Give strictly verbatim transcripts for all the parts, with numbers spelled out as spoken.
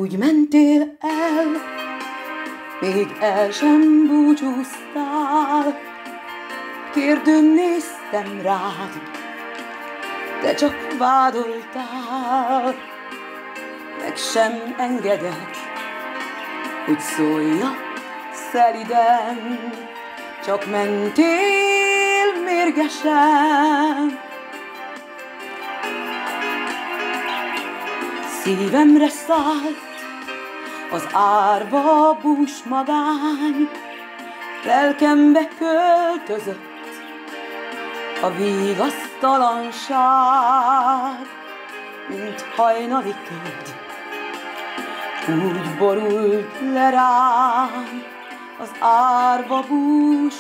úgy mentél el, még el sem búcsúztál. Kérdőn néztem rád, te csak vádoltál. Meg sem engedek, hogy szóljak szeliden, csak mentél mérgesen. Szívemre szállt az árva bús magány, lelkembe költözött a vigasztalanság, mint hajnali köd. Úgy borult le rám az árva bús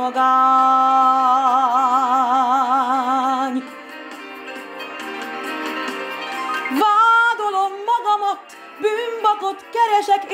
magány. Vádolom magamat, bűnbakot keresek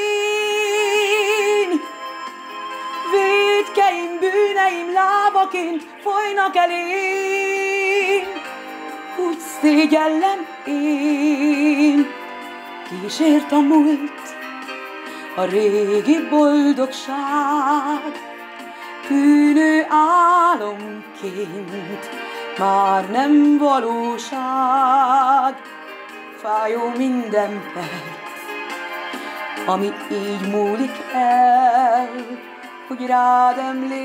én. Vétkeim, bűneim lábaként folynak elém. Úgy szégyellem én, kísért a múlt, a régi boldogság. Tűnő álomként már nem valóság. Fájó minden perc, ami így múlik el, hogy rád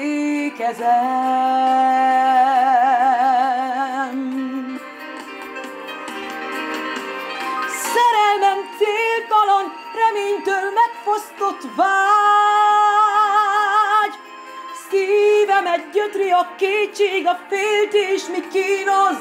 emlékezem. Szerelmem céltalan, reménytől megfosztott vágy. Szívemet gyötri a kétség, a féltés, mi kínoz.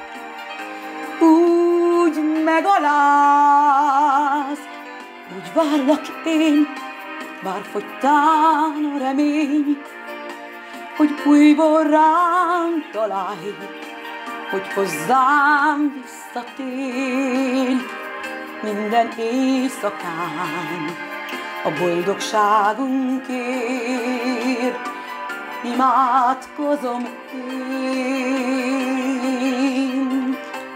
Úgy megaláz, úgy várlak én, bár fogytán a remény, hogy újból rám találj, hogy hozzám visszatér. Minden éjszakán a boldogságunkért imádkozom én.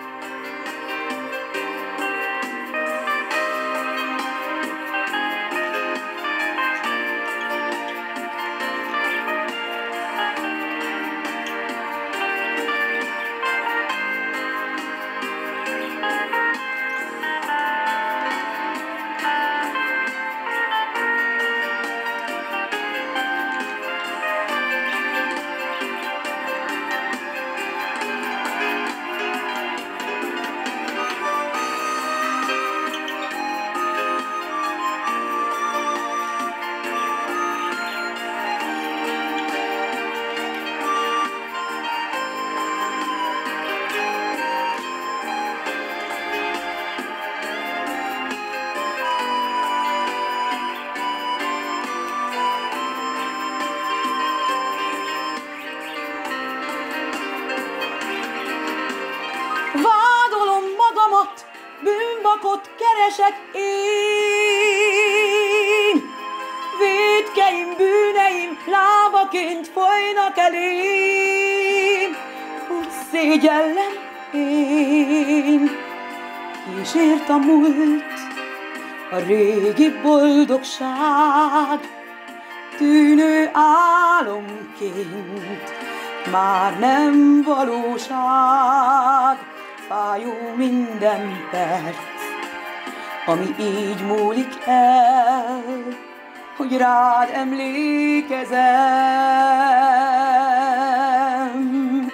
Vádolom magamat, bűnbakot keresek én. Vétkeim, bűneim lábaként folynak elém. Úgy szégyellem én, kísért a múlt, a régi boldogság. Tűnő álomként már nem valóság. Fájó minden perc, ami így múlik el, hogy rád emlékezem.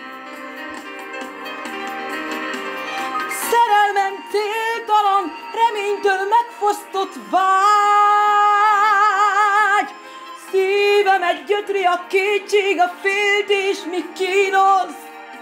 Szerelmem céltalan, reménytől megfosztott vágy. Szívemet gyötri a kétség, a féltés, mi kínoz.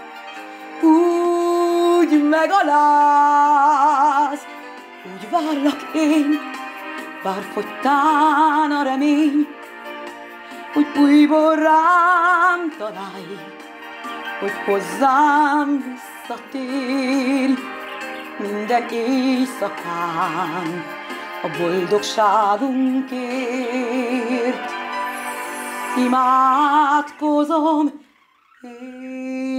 Úgy megaláz, úgy várlak én, bár fogytán a remény, hogy újból rám találj, hogy hozzám visszatér. Minden éjszakán a boldogságunkért imádkozom én.